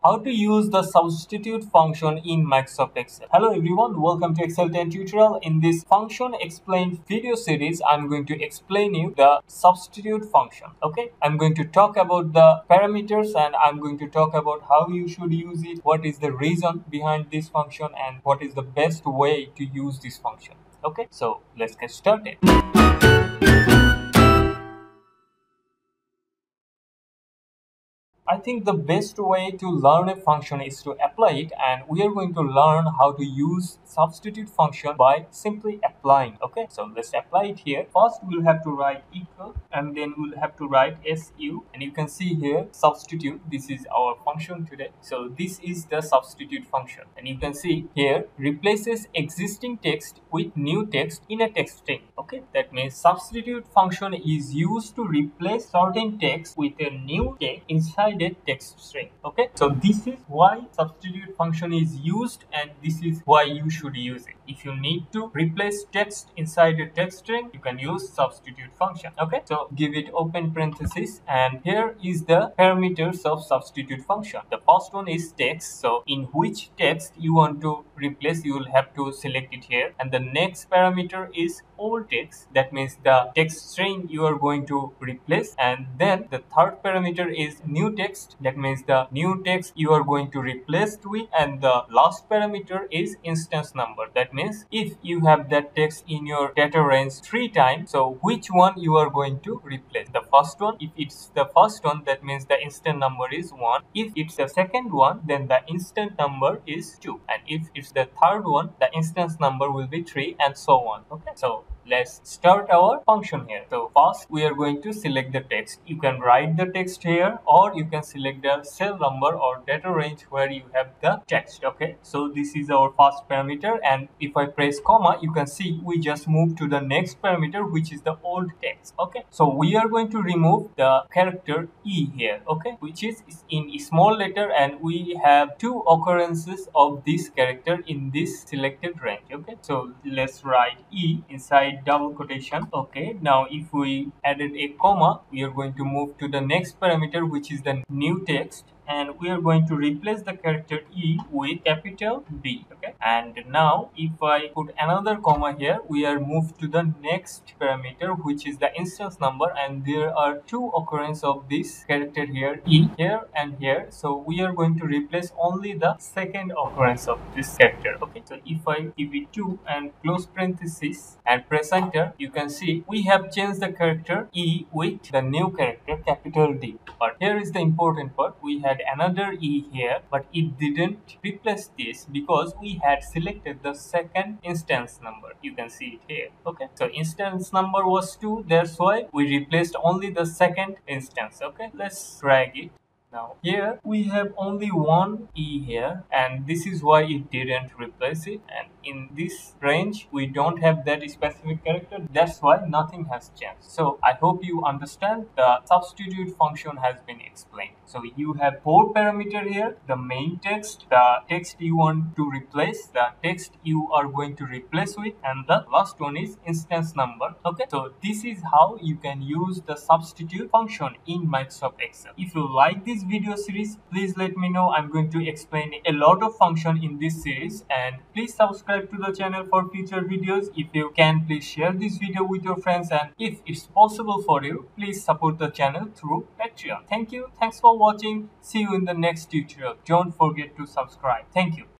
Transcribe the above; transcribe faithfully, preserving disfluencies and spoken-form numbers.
How to use the substitute function in Microsoft Excel. Hello everyone, welcome to Excel ten tutorial. In this function explained video series, I'm going to explain you the substitute function. Okay, I'm going to talk about the parameters and I'm going to talk about how you should use it, what is the reason behind this function, and what is the best way to use this function. Okay, so let's get started. I think the best way to learn a function is to apply it, and we are going to learn how to use substitute function by simply applying. Okay, so let's apply it here. First we'll have to write equal and then we'll have to write su, and you can see here substitute. This is our function today. So this is the substitute function, and you can see here replaces existing text with new text in a text string. Okay, that means substitute function is used to replace certain text with a new text inside a text string. Okay, so this is why substitute function is used, and this is why you should use it. If you need to replace text inside a text string, you can use substitute function. Okay, so give it open parenthesis, and here is the parameters of substitute function. The first one is text, so in which text you want to replace, you will have to select it here. And the next parameter is all text, that means the text string you are going to replace. And then the third parameter is new text, that means the new text you are going to replace with. And the last parameter is instance number, that means if you have that text in your data range three times, so which one you are going to replace. The first one, if it's the first one, that means the instant number is one. If it's the second one, then the instant number is two, and if it's the third one, the instance number will be three, and so on. Okay, so let's start our function here. So first we are going to select the text. You can write the text here, or you can select the cell number or data range where you have the text. Okay, so this is our first parameter, and if I press comma, you can see we just move to the next parameter, which is the old text. Okay, so we are going to remove the character e here, okay, which is in a small letter, and we have two occurrences of this character in this selected range. Okay, so let's write e inside double quotation. Okay, now if we added a comma, we are going to move to the next parameter, which is the new text, and we are going to replace the character e with capital B. Okay, and now if I put another comma here, we are moved to the next parameter, which is the instance number, and there are two occurrence of this character here, e here and here. So we are going to replace only the second occurrence of this character. Okay, so if I give it two and close parenthesis and press enter, you can see we have changed the character e with the new character capital D. But here is the important part, we had another e here, but it didn't replace this because we had selected the second instance number. You can see it here. Okay, so instance number was two, that's why we replaced only the second instance. Okay, let's drag it. Now here we have only one e here, and this is why it didn't replace it, and in this range we don't have that specific character, that's why nothing has changed. So I hope you understand the substitute function has been explained. So you have four parameter here: the main text, the text you want to replace, the text you are going to replace with, and the last one is instance number. Okay, so this is how you can use the substitute function in Microsoft Excel. If you like this video series, please let me know. I'm going to explain a lot of function in this series, and please subscribe to the channel for future videos. If you can, please share this video with your friends, and if it's possible for you, please support the channel through Patreon. Thank you. Thanks for watching. See you in the next tutorial. Don't forget to subscribe. Thank you.